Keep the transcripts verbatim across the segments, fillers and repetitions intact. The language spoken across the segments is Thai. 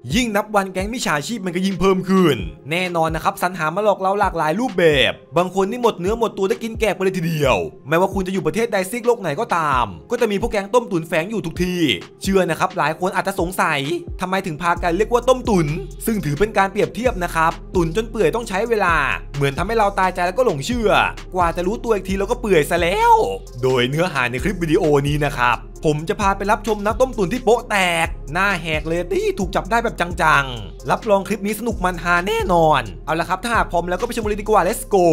ยิ่งนับวันแก๊งมิจฉาชีพมันก็ยิ่งเพิ่มขึ้นแน่นอนนะครับสรรหามาหลอกเราหลากหลายรูปแบบบางคนนี่หมดเนื้อหมดตัวได้กินแกะไปเลยทีเดียวไม่ว่าคุณจะอยู่ประเทศใดซีกโลกไหนก็ตามก็จะมีพวกแก๊งต้มตุ๋นแฝงอยู่ทุกที่เชื่อนะครับหลายคนอาจจะสงสัยทำไมถึงพากันเรียกว่าต้มตุ๋นซึ่งถือเป็นการเปรียบเทียบนะครับตุ๋นจนเปื่อยต้องใช้เวลาเหมือนทำให้เราตายใจแล้วก็หลงเชื่อกว่าจะรู้ตัวอีกทีเราก็เปื่อยซะแล้วโดยเนื้อหาในคลิปวิดีโอนี้นะครับผมจะพาไปรับชมนักต้มตุ๋นที่โป๊ะแตกหน้าแหกเลยที่ถูกจับได้แบบจังๆรับรองคลิปนี้สนุกมันฮาแน่นอนเอาละครับถ้าหากพร้อมแล้วก็ไปชมเลยดีกว่า let's go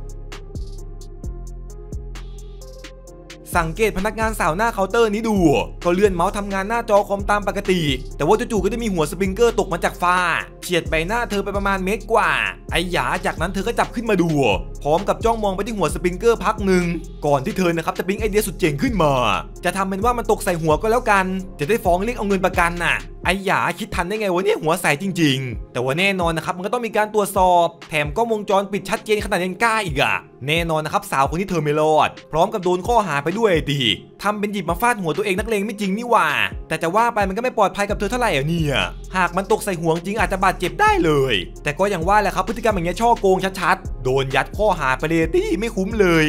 สังเกตพนักงานสาวหน้าเคาน์เตอร์นี้ดูก็เลื่อนเมาส์ทำงานหน้าจอคอมตามปกติแต่ว่าจู่ๆก็จะมีหัวสปริงเกอร์ตกมาจากฟ้าเฉียดใบหน้าเธอไปประมาณเมตรกว่าไอ้หยาจากนั้นเธอก็จับขึ้นมาดูพร้อมกับจ้องมองไปที่หัวสปริงเกอร์พักหนึ่งก่อนที่เธอนะครับจะปิ๊งไอเดียสุดเจ๋งขึ้นมาจะทำเป็นว่ามันตกใส่หัวก็แล้วกันจะได้ฟ้องเรียกเอาเงินประกันน่ะไอ้หยาคิดทันได้ไงวะเนี่ยหัวใสจริงๆแต่ว่าแน่นอนนะครับมันก็ต้องมีการตรวจสอบแถมกล้องวงจรปิดชัดเจนขนาดยังกล้าอีกอะแน่นอนนะครับสาวคนที่เธอไม่รอดพร้อมกับโดนข้อหาไปด้วยดีทำเป็นหยิบมาฟาดหัวตัวเองนักเลงไม่จริงนี่ว่าแต่จะว่าไปมันก็ไม่ปลอดภัยกับเธอเท่าไหร่อ่ะเนี่ยหากมันตกใส่หัวจริงอาจจะบาดเจ็บได้เลยแต่ก็อย่างว่าแหละครับพฤติกรรมอย่างเงี้ยช่อโกงชัดๆโดนยัดข้อหาไปเลยที่ไม่คุ้มเลย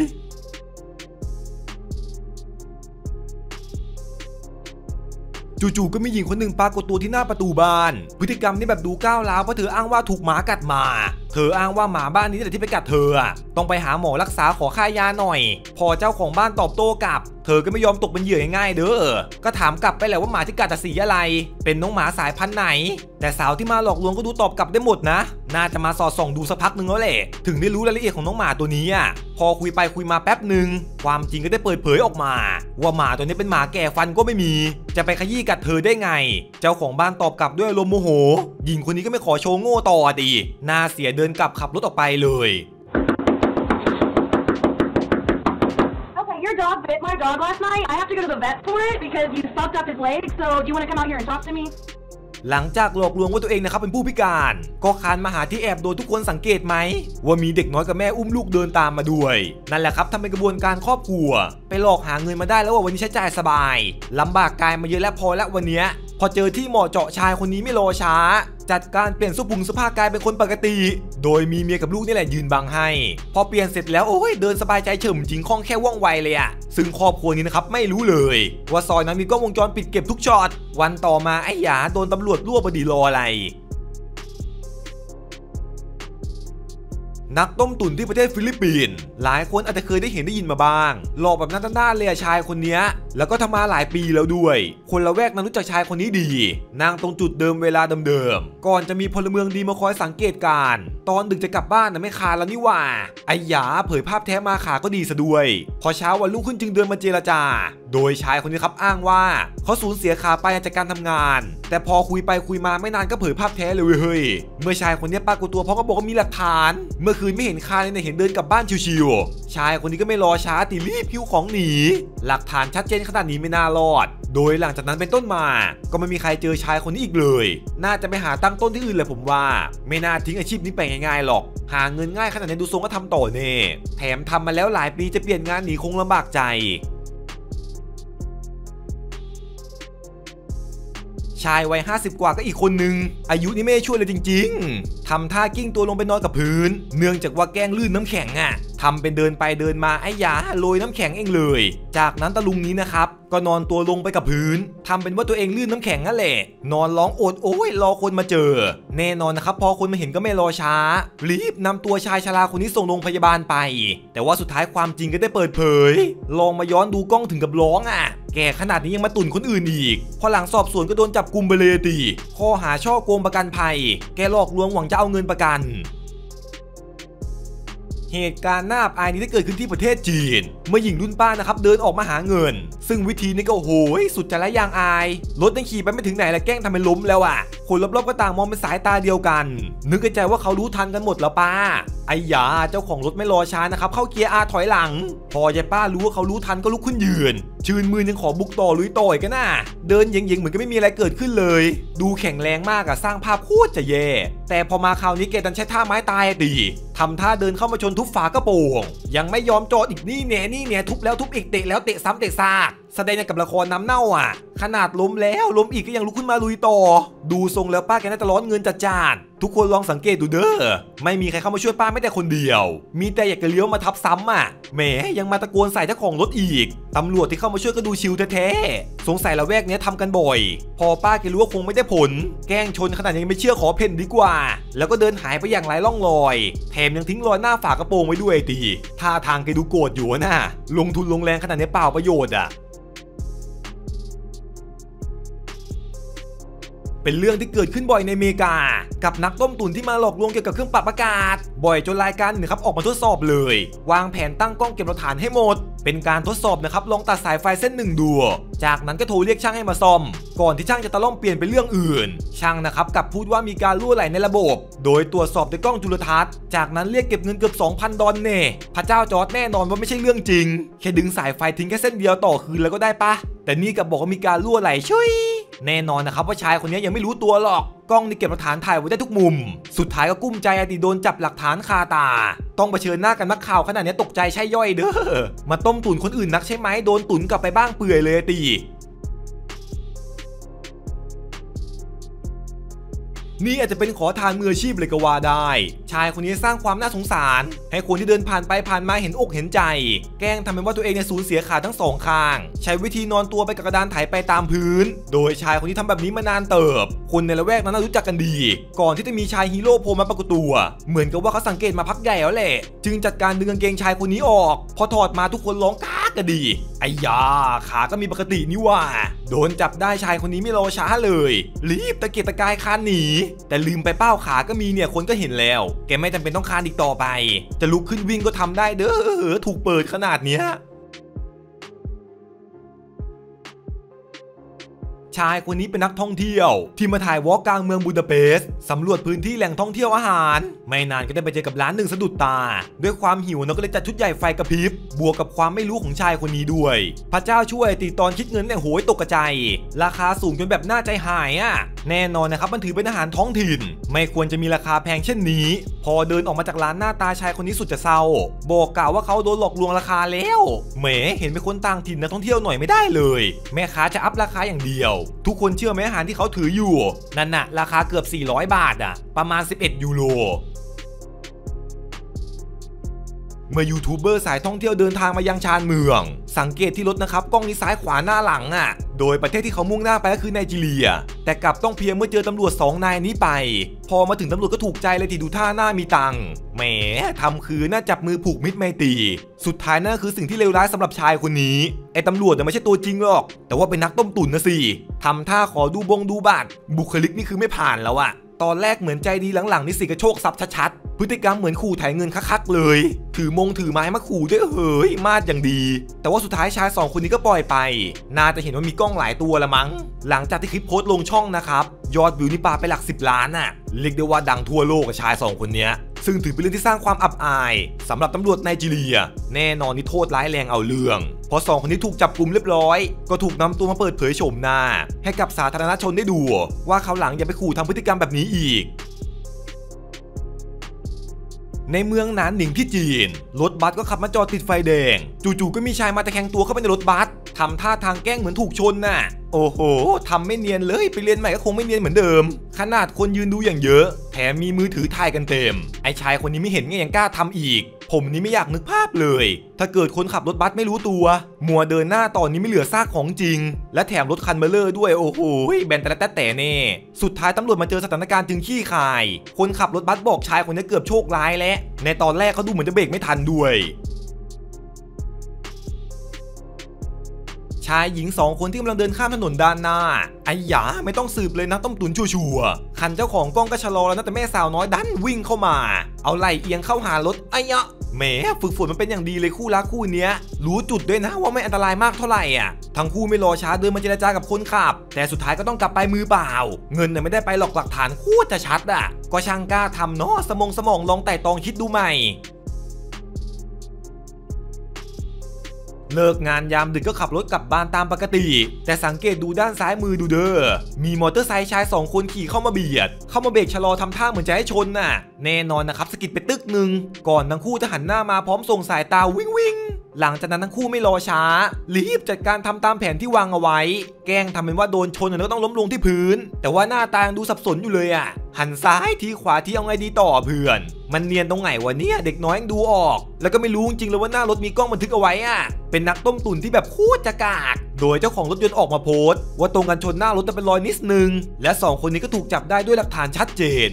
จู่ๆก็มีหญิงคนหนึ่งปรากฏตัวที่หน้าประตูบ้านพฤติกรรมนี่แบบดูก้าวร้าวเพราะเธออ้างว่าถูกหมากัดมาเธออ้างว่าหมาบ้านนี้แหละที่ไปกัดเธอต้องไปหาหมอรักษาขอค่ายาหน่อยพอเจ้าของบ้านตอบโต้กลับเธอก็ไม่ยอมตกเป็นเหยื่อง่ายๆเด้อก็ถามกลับไปแหละว่าหมาที่กัดจะสีอะไรเป็นน้องหมาสายพันธุ์ไหนแต่สาวที่มาหลอกลวงก็ดูตอบกลับได้หมดนะน่าจะมาสอดส่องดูสักพักนึงแล้วแหละถึงได้รู้รายละเอียดของน้องหมาตัวนี้อ่ะพอคุยไปคุยมาแป๊บหนึ่งความจริงก็ได้เปิดเผยออกมาว่าหมาตัวนี้เป็นหมาแก่ฟันก็ไม่มีจะไปขยี้กัดเธอได้ไงเจ้าของบ้านตอบกลับด้วยอารมณ์โมโหหญิงคนนี้ก็ไม่ขอโชว์โง่ต่อดีหน้าเสียเดินกลับขับรถออกไปเลย Your dog bit my dog last night. I have to go to the vet for it because you fucked up his leg. So do you want to come out here and talk to me? หลังจากหลอกลวงว่าตัวเองนะครับเป็นผู้พิการก็คานมาหาที่แอบโดยทุกคนสังเกตไหมว่ามีเด็กน้อยกับแม่อุ้มลูกเดินตามมาด้วยนั่นแหละครับทำเป็นกระบวนการครอบครัวไปหลอกหาเงินมาได้แล้วว่าวันนี้ใช้จ่ายสบายลำบากกายมาเยอะแล้วพอแล้ววันนี้พอเจอที่เหมาะเจาะชายคนนี้ไม่รอช้าจัดการเปลี่ยนสุพุงสภาพกายเป็นคนปกติโดยมีเมียกับลูกนี่แหละยืนบังให้พอเปลี่ยนเสร็จแล้วโอ้ยเดินสบายใจเฉิมจริงคล่องแค่ว่องไวเลยอะซึ่งครอบครัวนี้นะครับไม่รู้เลยว่าซอยนั้นมีกล้องวงจรปิดเก็บทุกช็อตวันต่อมาไอ้หยาโดนตำรวจรวบพอดีรออะไรนักต้มตุ๋นที่ประเทศฟิลิปปินส์หลายคนอาจจะเคยได้เห็นได้ยินมาบ้างหลอกแบบนั้นด้านเลยชายคนนี้แล้วก็ทำมาหลายปีแล้วด้วยคนละแวกนั้นรู้จักชายคนนี้ดีนั่งตรงจุดเดิมเวลาเดิมๆก่อนจะมีพลเมืองดีมาคอยสังเกตการตอนดึกจะกลับบ้านนะไม่คาแล้วนี่ว่าไอ้หยาเผยภาพแท้มาขาก็ดีซะด้วยพอเช้าวันรุ่งขึ้นจึงเดินมาเจรจาโดยชายคนนี้ครับอ้างว่าเขาสูญเสียขาไปจากการทำงานแต่พอคุยไปคุยมาไม่นานก็เผยภาพแท้เลยเฮ้ยเมื่อชายคนนี้ปรากฏตัวเพราะก็บอกว่ามีหลักฐานเมื่อคืนไม่เห็นคาเลยเห็นเดินกลับบ้านชิวๆชายคนนี้ก็ไม่รอช้าติรีบหิ้วของหนีหลักฐานชัดเจนขนาดนี้ไม่น่ารอดโดยหลังจากนั้นเป็นต้นมาก็ไม่มีใครเจอชายคนนี้อีกเลยน่าจะไปหาตั้งต้นที่อื่นเลยผมว่าไม่น่าทิ้งอาชีพนี้ไปง่ายๆหรอกหาเงินง่ายขนาดนี้ดูทรงก็ทำต่อแน่แถมทำมาแล้วหลายปีจะเปลี่ยนงานหนีคงลำบากใจชายวัยห้าสิบกว่าก็อีกคนนึงอายุนี่ไม่ช่วยเลยจริงๆทำท่ากิ้งตัวลงไปนอนกับพื้นเนื่องจากว่าแกล้งลื่นน้ำแข็งอ่ะทำเป็นเดินไปเดินมาไอ้ยาโรยน้ำแข็งเองเลยจากนั้นตะลุงนี้นะครับก็นอนตัวลงไปกับพื้นทำเป็นว่าตัวเองลื่นน้ำแข็งนั่นแหละนอนร้องโอดโอ้ยรอคนมาเจอแน่นอนนะครับพอคนมาเห็นก็ไม่รอช้ารีบนำตัวชายชราคนนี้ส่งโรงพยาบาลไปแต่ว่าสุดท้ายความจริงก็ได้เปิดเผยลองมาย้อนดูกล้องถึงกับร้องอ่ะแก่ขนาดนี้ยังมาตุ่นคนอื่นอีกพอหลังสอบสวนก็โดนจับกุมไปเลยตีข้อหาช่อโกงประกันภัยแกหลอกลวงหวังจะเอาเงินประกันเหตุการณ์น่าอับอายนี้ได้เกิดขึ้นที่ประเทศจีนเมื่อหญิงรุ่นป้านะครับเดินออกมาหาเงินซึ่งวิธีนี้ก็โหยสุดจะละยางอายรถยังขี่ไปไม่ถึงไหนแล้วแกล้งทำเป็นล้มแล้วอ่ะคนรอบๆก็ต่างมองเป็นสายตาเดียวกันนึกในใจว่าเขารู้ทันกันหมดแล้วป้าไอ้ยาเจ้าของรถไม่รอช้านะครับเข้าเกียร์อาถอยหลังพอยายป้ารู้ว่าเขารู้ทันก็ลุกขึ้นยืนชื่นมือยังขอบุกต่อลุยต่อยกันน่ะเดินเย็งๆเหมือนก็ไม่มีอะไรเกิดขึ้นเลยดูแข็งแรงมากอะสร้างภาพโคตรจะแย่แต่พอมาคราวนี้แกดันใช้ท่าไม้ตายดีทำท่าเดินเข้ามาชนทุบฝากระโปรงยังไม่ยอมจอดอีกนี่แน่นี่แน่ทุบแล้วทุบอีกเตะแล้วเตะซ้ำเตะซากแสดงกับละครน้ำเน่าอ่ะขนาดล้มแล้วล้มอีกก็ยังลุกขึ้นมาลุยต่อดูทรงแล้วป้าแกน่าจะร้อนเงินจัดจ้านทุกคนลองสังเกตดูเด้อไม่มีใครเข้ามาช่วยป้าไม่แต่คนเดียวมีแต่อยากจะเลี้ยวมาทับซ้ำอ่ะแหมยังมาตะโกนใส่เจ้าของรถอีกตำรวจที่เข้ามาช่วยก็ดูชิลแท้ๆสงสัยละแวกนี้ทำกันบ่อยพอป้าแกรู้ว่าคงไม่ได้ผลแกล้งชนขนาดยังไม่เชื่อขอเพ่นดีกว่าแล้วก็เดินหายไปอย่างไร้ร่องรอยแถมยังทิ้งรอยหน้าฝากระโปรงไว้ด้วยตีท่าทางแกดูโกรธอยู่นะลงทุนลงแรงขนาดนี้เปล่าประโยชน์อ่ะเป็นเรื่องที่เกิดขึ้นบ่อยในอเมริกากับนักต้มตุ๋นที่มาหลอกลวงเกี่ยวกับเครื่องปรับอากาศบ่อยจนรายการนะครับออกมาทดสอบเลยวางแผนตั้งกล้องเก็บหลักฐานให้หมดเป็นการทดสอบนะครับลองตัดสายไฟเส้นหนึ่งดูจากนั้นก็โทรเรียกช่างให้มาซ่อมก่อนที่ช่างจะตะล่อมเปลี่ยนเป็นเรื่องอื่นช่างนะครับกลับพูดว่ามีการรั่วไหลในระบบโดยตรวจสอบด้วยกล้องจุลทรรศน์จากนั้นเรียกเก็บเงินเกือบ สองพัน ดอลลาร์เน่พระเจ้าจอร์จแน่นอนว่าไม่ใช่เรื่องจริงแค่ดึงสายไฟทิ้งแค่เส้นเดียวต่อคืนแล้วก็ได้ปะแต่นี่กับบอกว่ามีการรั่วไหลช่วยแน่นอนนะครับว่าชายคนนี้ยังไม่รู้ตัวหรอกกล้องนี่เก็บหลักฐานถ่ายไว้ได้ทุกมุมสุดท้ายก็กุ้มใจอดีโดนจับหลักฐานคาตาต้องเผชิญหน้ากันนักข่าวขนาดนี้ตกใจใช่ย่อยเด้อมาต้มตุ๋นคนอื่นนักใช่ไหมโดนตุ๋นกลับไปบ้างเปื่อยเลยตีนี่อาจจะเป็นขอทานมืออาชีพเลยก็ว่าได้ชายคนนี้สร้างความน่าสงสารให้คนที่เดินผ่านไปผ่านมาเห็นอกเห็นใจแกล้งทำเป็นว่าตัวเองเนี่ยสูญเสียขาทั้งสองข้างใช้วิธีนอนตัวไปกับกระดานไถไปตามพื้นโดยชายคนนี้ทำแบบนี้มานานเติบคนในละแวกนั้นรู้จักกันดีก่อนที่จะมีชายฮีโร่โผล่มาปรากฏตัวเหมือนกับว่าเขาสังเกตมาพักใหญ่แล้วแหละจึงจัดการดึงกางเกงชายคนนี้ออกพอถอดมาทุกคนร้องก้ากระดีไอ้ยาขาก็มีปกตินี่ว่าโดนจับได้ชายคนนี้ไม่รอช้าเลยรีบตะเกียกตะกายคานหนีแต่ลืมไปเป้าขาก็มีเนี่ยคนก็เห็นแล้วแกไม่จำเป็นต้องคานอีกต่อไปจะลุกขึ้นวิ่งก็ทำได้เด้อถูกเปิดขนาดเนี้ยชายคนนี้เป็นนักท่องเที่ยวที่มาถ่ายวอล์กกลางเมืองบูดาเปสต์สำรวจพื้นที่แหล่งท่องเที่ยวอาหารไม่นานก็ได้ไปเจอกับร้านหนึ่งสะดุดตาด้วยความหิวนะก็เลยจัดชุดใหญ่ไฟกระพริบบวกกับความไม่รู้ของชายคนนี้ด้วยพระเจ้าช่วยตีตอนคิดเงินเนี่ยโหยตกกระจายราคาสูงจนแบบน่าใจหายอ่ะแน่นอนนะครับมันถือเป็นอาหารท้องถิ่นไม่ควรจะมีราคาแพงเช่นนี้พอเดินออกมาจากร้านหน้าตาชายคนนี้สุดจะเศร้าบอกกล่าวว่าเขาโดนหลอกลวงราคาแล้วแหมเห็นเป็นคนต่างถิ่นนักท่องเที่ยวหน่อยไม่ได้เลยแม่ค้าจะอัพราคาอย่างเดียวทุกคนเชื่อไหมอาหารที่เขาถืออยู่นั่นน่ะราคาเกือบสี่ร้อยบาทอ่ะประมาณสิบเอ็ดยูโรเมื่อยูทูบเบอร์สายท่องเที่ยวเดินทางมายังชานเมืองสังเกตที่รถนะครับกล้องนี้ซ้ายขวาหน้าหลังอ่ะโดยประเทศที่เขามุ่งหน้าไปก็คือไนจีเรียแต่กลับต้องเพียงเมื่อเจอตำรวจสองนายนี้ไปพอมาถึงตำรวจก็ถูกใจเลยที่ดูท่าหน้ามีตังค์แหมทำคือน่าจับมือผูกมิตรไมตรีสุดท้ายนั่นคือสิ่งที่เลวร้ายสำหรับชายคนนี้ไอ้ตำรวจเนี่ยไม่ใช่ตัวจริงหรอกแต่ว่าเป็นนักต้มตุ๋นนะสิทำท่าขอดูบงดูบัตรบุคลิกนี่คือไม่ผ่านแล้วอะตอนแรกเหมือนใจดีหลังๆนี่สิกระโชกซับชัดๆพฤติกรรมเหมือนขู่ถ่ายเงินคักๆเลยถือมงถือไม้มาขู่ด้วยเฮ้ยมาดอย่างดีแต่ว่าสุดท้ายชายสองคนนี้ก็ปล่อยไปน่าจะเห็นว่ามีกล้องหลายตัวละมั้งหลังจากที่คลิปโพสต์ลงช่องนะครับยอดวิวนี่ปาไปหลักสิบล้านอ่ะเรียกได้ว่าดังทั่วโลกกับชายสองคนนี้ซึ่งถือเป็นเรื่องที่สร้างความอับอายสำหรับตำรวจไนจีเรียแน่นอนนี่โทษร้ายแรงเอาเรื่องพอสองคนนี้ถูกจับกุมเรียบร้อยก็ถูกนำตัวมาเปิดเผยโฉมหน้าให้กับสาธารณชนได้ดูว่าคราวหลังอย่าไปขู่ทำพฤติกรรมแบบนี้อีกในเมืองหนานหนิงที่จีนรถบัสก็ขับมาจอดติดไฟแดงจู่ๆก็มีชายมาตะแคงตัวเข้าไปในรถบัสทำท่าทางแกล้งเหมือนถูกชนน่ะโอ้โหทำไม่เนียนเลยไปเรียนใหม่ก็คงไม่เนียนเหมือนเดิมขนาดคนยืนดูอย่างเยอะแถมมีมือถือถ่ายกันเต็มไอ้ชายคนนี้ไม่เห็นไงยังกล้าทำอีกผมนี่ไม่อยากนึกภาพเลยถ้าเกิดคนขับรถบัสไม่รู้ตัวมัวเดินหน้าตอนนี้ไม่เหลือซากของจริงและแถมรถคันเบลเลอร์ด้วยโอ้โหแบนแต่แต่แต่แน่สุดท้ายตำรวจมาเจอสถานการณ์จึงขี้คายคนขับรถบัสบอกชายคนนี้เกือบโชคร้ายแล้วในตอนแรกเขาดูเหมือนจะเบรกไม่ทันด้วยชายหญิงสองคนที่กำลังเดินข้ามถนนด้านหน้าไอ้หยาไม่ต้องสืบเลยนะต้มตุ๋นชัวร์ๆคันเจ้าของกล้องก็ชะลอแล้วนะแต่แม่สาวน้อยดันวิ่งเข้ามาเอาไหล่เอียงเข้าหารถไอ้ยะแหมฝึกฝนมันเป็นอย่างดีเลยคู่รักคู่เนี้ยรู้จุดด้วยนะว่าไม่อันตรายมากเท่าไหร่อ่ะทั้งคู่ไม่รอช้าเดินมาเจรจากับคนขับแต่สุดท้ายก็ต้องกลับไปมือเปล่าเงินเนี่ยไม่ได้ไปหรอกหลักฐานโคตรจะชัดอ่ะก็ช่างกล้าทำเนาะสมองสมองลองไต่ตองคิดดูใหม่เลิกงานยามดึกก็ขับรถกลับบ้านตามปกติแต่สังเกตดูด้านซ้ายมือดูเด้อมีมอเตอร์ไซค์ชายสองคนขี่เข้ามาเบียดเข้ามาเบรกชะลอทำท่าเหมือนจะให้ชนน่ะแน่นอนนะครับสะกิดไปตึกนึงก่อนทั้งคู่จะหันหน้ามาพร้อมส่งสายตาวิ่งวิ่งหลังจากนั้นทั้งคู่ไม่รอช้ารีบจัดการทำตามแผนที่วางเอาไว้แกล้งทำเป็นว่าโดนชนแล้วก็ต้องล้มลงที่พื้นแต่ว่าหน้าตายังดูสับสนอยู่เลยอ่ะหันซ้ายทีขวาทีเอาไงดีต่อเพื่อนมันเนียนตรงไหนวะเนี่ยเด็กน้อยยังดูออกแล้วก็ไม่รู้จริงๆเลยว่าหน้ารถมีกล้องบันทึกเอาไว้อ่ะเป็นนักต้มตุ๋นที่แบบโคตรจะกากโดยเจ้าของรถยนต์ออกมาโพสต์ว่าตรงกันชนหน้ารถจะเป็นรอยนิดนึงและสองคนนี้ก็ถูกจับได้ด้วยหลักฐานชัดเจน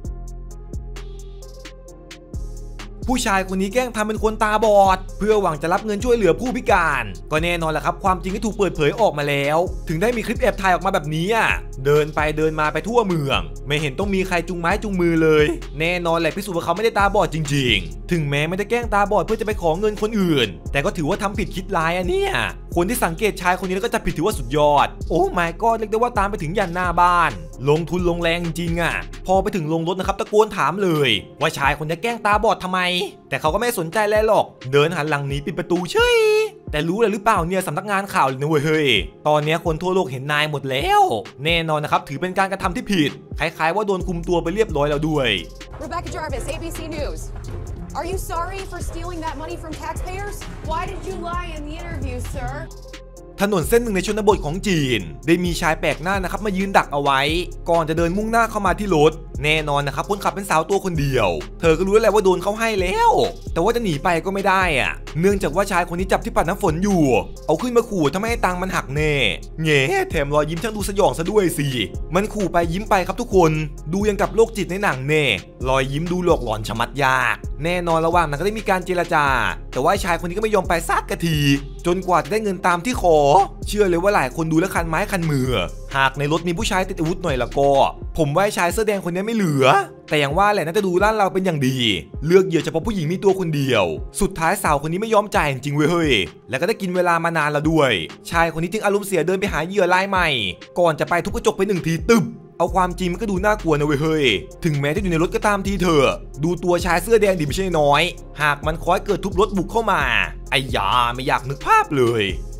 ผู้ชายคนนี้แกล้งทำเป็นคนตาบอดเพื่อหวังจะรับเงินช่วยเหลือผู้พิการก็แน่นอนแหละครับความจริงที่ถูกเปิดเผยออกมาแล้วถึงได้มีคลิปแอบถ่ายออกมาแบบนี้อ่ะเดินไปเดินมาไปทั่วเมืองไม่เห็นต้องมีใครจุงไม้จุงมือเลยแน่นอนแหละพิสูจน์ว่าเขาไม่ได้ตาบอดจริงๆถึงแม้ไม่ได้แกล้งตาบอดเพื่อจะไปขอเงินคนอื่นแต่ก็ถือว่าทำผิดคิดร้ายอ่ะเนี่ยคนที่สังเกตชายคนนี้แล้วก็จะผิดถือว่าสุดยอดโอ้ my god เรียกได้ว่าตามไปถึงยันหน้าบ้านลงทุนลงแรงจริงๆอ่ะพอไปถึงโรงรถนะครับตะโกนถามเลยว่าชายคนนี้แกล้งตาบอดทำไมแต่เขาก็ไม่สนใจแล้วหรอกเดินหันหลังหนีปิดประตูเฉยแต่รู้เลยหรือเปล่าเนี่ยสำนักงานข่าวเลยนะเว้ยเฮ้ยตอนนี้คนทั่วโลกเห็นนายหมดแล้วแน่นอนนะครับถือเป็นการกระทำที่ผิดคล้ายๆว่าโดนคุมตัวไปเรียบร้อยแล้วด้วย Rebecca Jarvis, A B C News. Are you sorry for stealing that money from taxpayers? Why did you lie in the interview, sir? ถนนเส้นหนึ่งในชนบทของจีนได้มีชายแปลกหน้านะครับมายืนดักเอาไว้ก่อนจะเดินมุ่งหน้าเข้ามาที่รถแน่นอนนะครับคนขับเป็นสาวตัวคนเดียวเธอก็รู้แล้วว่าโดนเขาให้แล้วแต่ว่าจะหนีไปก็ไม่ได้อะเนื่องจากว่าชายคนนี้จับที่ปัดน้ำฝนอยู่เอาขึ้นมาขู่ทำให้ตังมันหักแน่แง่แถมรอยยิ้มช่างดูสยองซะด้วยสิมันขู่ไปยิ้มไปครับทุกคนดูยังกับโรคจิตในหนังแน่รอยยิ้มดูหลอกหลอนชะมัดยากแน่นอนระหว่างนั้นก็ได้มีการเจรจาแต่ว่าชายคนนี้ก็ไม่ยอมไปสักทีจนกว่าจะได้เงินตามที่ขอเชื่อเลยว่าหลายคนดูแล้วคันไม้คันมือหากในรถมีผู้ชายติดอาวุธหน่อยละก็ผมว่าชายเสื้อแดงคนนี้ไม่เหลือแต่อย่างว่าแหละน่าจะดูร้านเราเป็นอย่างดีเลือกเหยื่อเฉพาะผู้หญิงมีตัวคนเดียวสุดท้ายสาวคนนี้ไม่ยอมจ่ายจริงเว้ยเฮ้ยแล้วก็ได้กินเวลามานานแล้วด้วยชายคนนี้จึงอารมณ์เสียเดินไปหาเหยื่อรายใหม่ก่อนจะไปทุบกระจกไปหนึ่งทีตึบเอาความจริงมันก็ดูน่ากลัวนะเว้ยเฮ้ยถึงแม้จะอยู่ในรถก็ตามทีเถอะดูตัวชายเสื้อแดงดิไม่ใช่น้อยหากมันคอยเกิดทุบรถบุกเข้ามาไอ้ยาไม่อยากนึกภาพเลย